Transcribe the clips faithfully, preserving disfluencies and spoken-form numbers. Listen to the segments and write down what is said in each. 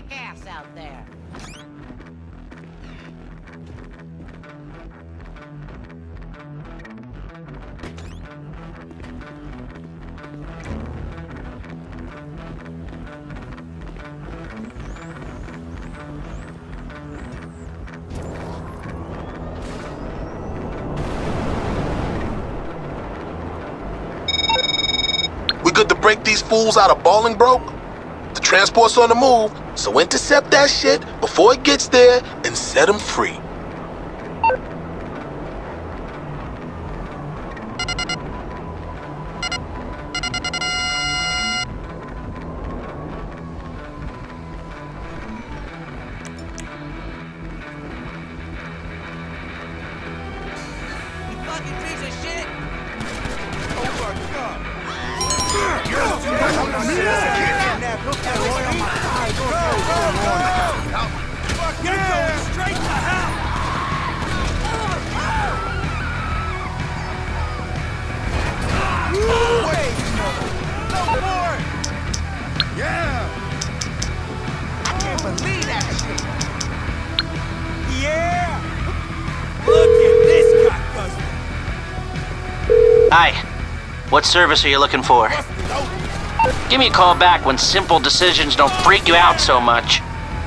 ass out there. We good to break these fools out of Bolingbroke? The transport's on the move, so intercept that shit before it gets there and set them free. You fucking piece of shit! Hi. What service are you looking for? Give me a call back when simple decisions don't freak you out so much.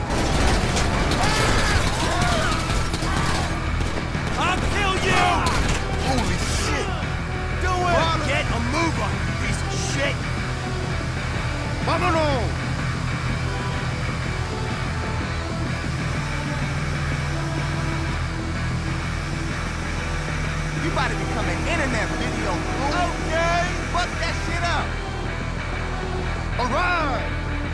I'll kill you! Holy shit! Do it! Get a move on, you piece of shit! Vámonos! You about to become an internet video fool. Okay! Fuck that shit up! Alright!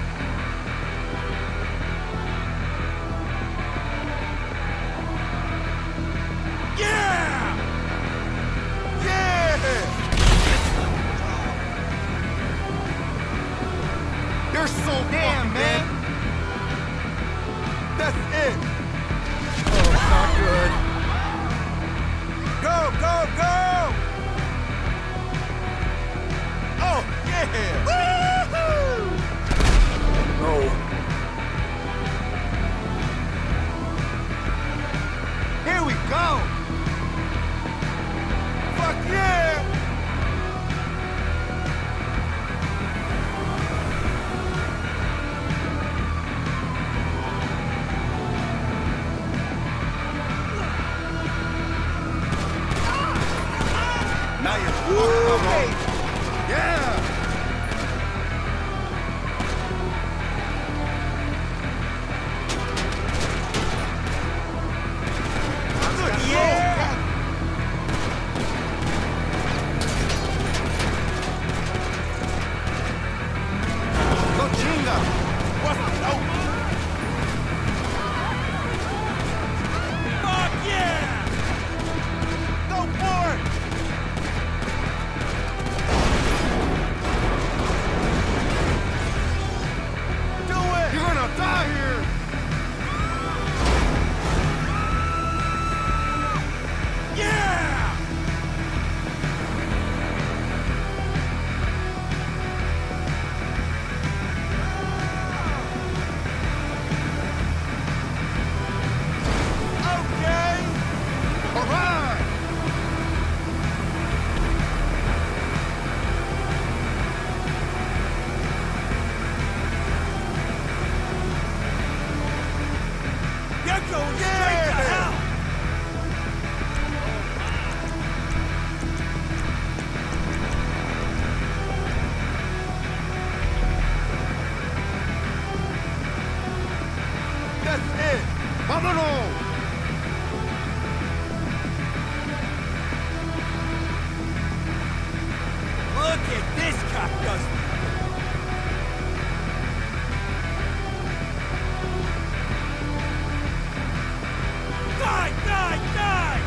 Yeah! Yeah! You're so damn, man! That's it! Oh, it's not good. Go, go, go! Oh, yeah! Woo-hoo! No. Here we go! Fuck yeah! Now you're fucking yeah! ¡Vámonos! Look at this cocksucker! Die, die, die!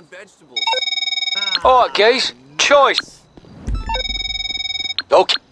Alright, guys. Choice. Okay.